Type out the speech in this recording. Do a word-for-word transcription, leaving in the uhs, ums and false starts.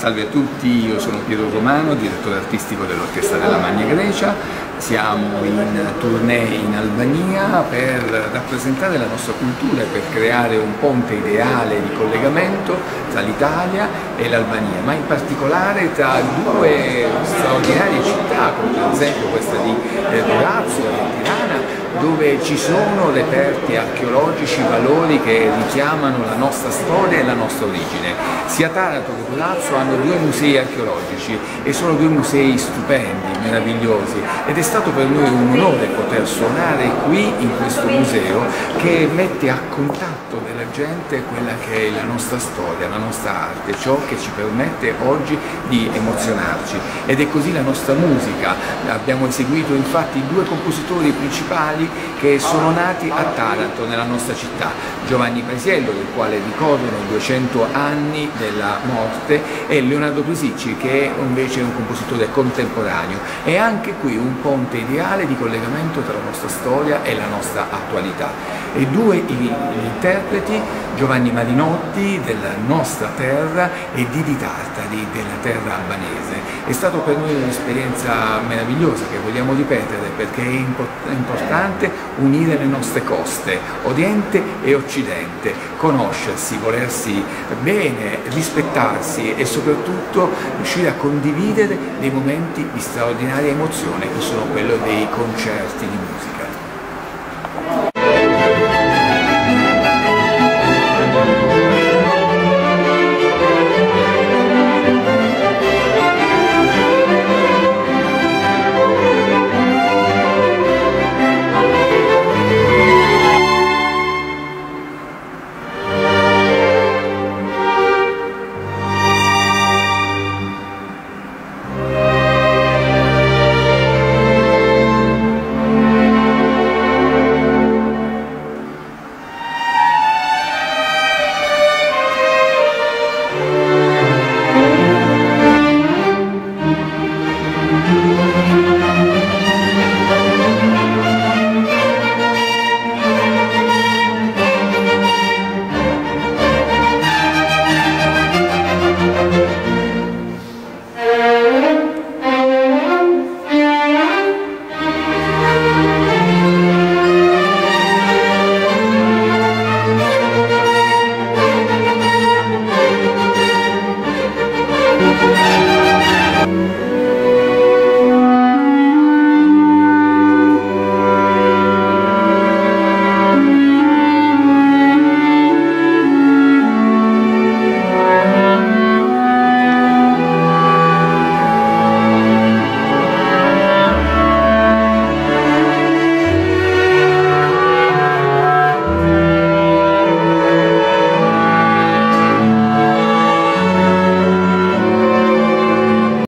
Salve a tutti, io sono Piero Romano, direttore artistico dell'Orchestra della Magna Grecia. Siamo in tournée in Albania per rappresentare la nostra cultura e per creare un ponte ideale di collegamento tra l'Italia e l'Albania, ma in particolare tra due straordinarie città, come per esempio questa di Orazio e Tirana, dove ci sono reperti archeologici, valori che richiamano la nostra storia e la nostra origine. Sia Taranto che Orazio hanno due musei archeologici e sono due musei stupendi, meravigliosi, ed è stato per noi un onore poter suonare qui in questo museo che mette a contatto della gente quella che è la nostra storia, la nostra arte, ciò che ci permette oggi di emozionarci. Ed è così la nostra musica. Abbiamo eseguito infatti due compositori principali che sono nati a Taranto, nella nostra città: Giovanni Paisiello, del quale ricordano i duecento anni della morte, e Leonardo Presicci, che è invece un compositore contemporaneo. È anche qui un ponte ideale di collegamento tra la nostra storia e la nostra attualità. E due gli interpreti, Giovanni Marinotti della nostra terra e Didi Tartari della terra albanese. È stato per noi un'esperienza meravigliosa che vogliamo ripetere, perché è importante unire le nostre coste, Oriente e Occidente, conoscersi, volersi bene, rispettarsi e soprattutto riuscire a condividere dei momenti di straordinaria emozione che sono quello dei concerti di musica.